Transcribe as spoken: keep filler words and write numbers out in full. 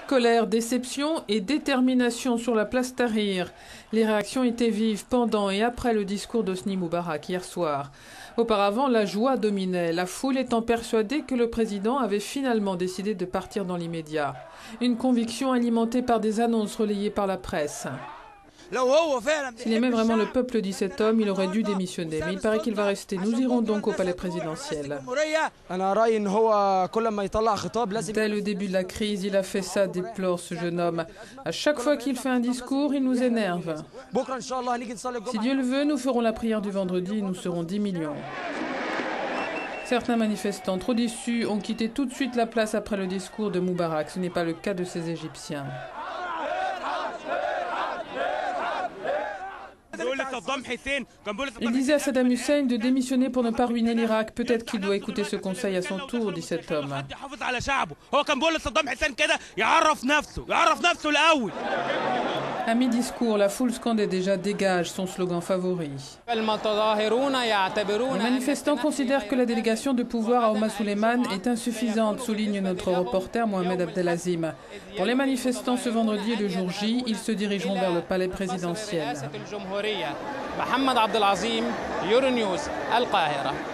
Colère, déception et détermination sur la place Tahrir. Les réactions étaient vives pendant et après le discours d'Hosni Moubarak hier soir. Auparavant, la joie dominait, la foule étant persuadée que le président avait finalement décidé de partir dans l'immédiat. Une conviction alimentée par des annonces relayées par la presse. S'il aimait vraiment le peuple, dit cet homme, il aurait dû démissionner. Mais il paraît qu'il va rester. Nous irons donc au palais présidentiel. Dès le début de la crise, il a fait ça, déplore ce jeune homme. À chaque fois qu'il fait un discours, il nous énerve. Si Dieu le veut, nous ferons la prière du vendredi et nous serons dix millions. Certains manifestants, trop déçus, ont quitté tout de suite la place après le discours de Moubarak. Ce n'est pas le cas de ces Égyptiens. Il disait à Saddam Hussein de démissionner pour ne pas ruiner l'Irak. Peut-être qu'il doit écouter ce conseil à son tour, dit cet homme. À mi-discours, la foule scandait déjà « Dégage », son slogan favori. Les manifestants considèrent que la délégation de pouvoir à Omar Suleiman est insuffisante, souligne notre reporter Mohamed Abdelazim. Pour les manifestants, ce vendredi et le jour J, ils se dirigeront vers le palais présidentiel. Mohamed Abdelazim, Euronews, Al Qahira.